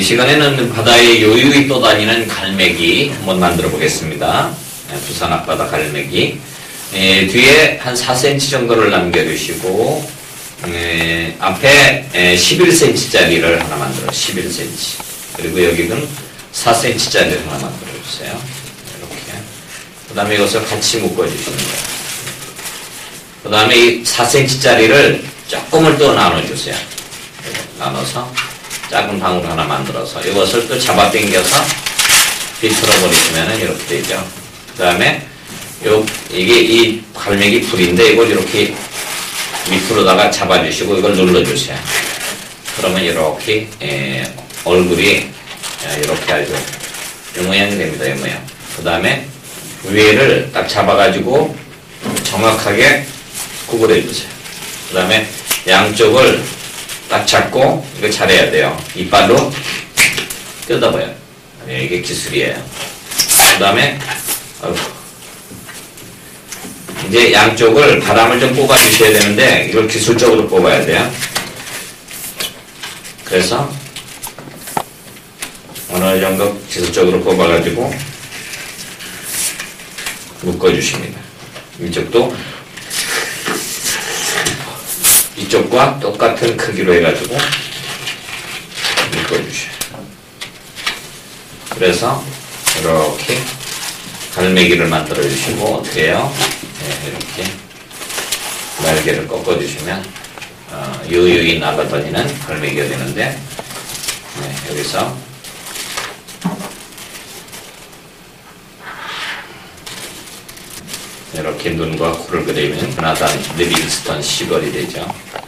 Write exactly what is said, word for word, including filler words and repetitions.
시간에는 바다에 요유히 떠다니는 갈매기 한번 만들어 보겠습니다. 부산 앞바다 갈매기. 에, 뒤에 한 사 센티미터 정도를 남겨주시고, 에, 앞에 에, 십일 센티미터짜리를 하나 만들어, 십일 센티미터. 그리고 여기는 사 센티미터짜리를 하나 만들어 주세요. 이렇게. 그 다음에 이것을 같이 묶어주시는 거예요. 그 다음에 이 사 센티미터짜리를 조금을 또 나눠주세요. 나눠서 작은 방울 하나 만들어서 이것을 또 잡아 당겨서 비틀어 버리시면 이렇게 되죠. 그 다음에 요 이게 이 갈매기 풀인데 이걸 이렇게 밑으로다가 잡아주시고 이걸 눌러주세요. 그러면 이렇게 에, 얼굴이 이렇게 아주 이 모양이 됩니다. 이 모양. 그 다음에 위에를 딱 잡아가지고 정확하게 구부려 주세요. 그 다음에 양쪽을 딱 잡고 이거 잘해야 돼요. 이빨로 뜯어봐요. 네, 이게 기술이에요. 그 다음에 이제 양쪽을 바람을 좀 뽑아 주셔야 되는데 이걸 기술적으로 뽑아야 돼요. 그래서 어느 정도 기술적으로 뽑아가지고 묶어주십니다. 이쪽도 이쪽과 똑같은 크기로 해가지고 묶어주셔요. 그래서 이렇게 갈매기를 만들어 주시고 어떻게 해요? 네, 이렇게 날개를 꺾어주시면 어, 유유히 날아다니는 갈매기가 되는데 네, 여기서 이렇게 눈과 코를 그리면 조나단 리빙스턴 시벌이 되죠.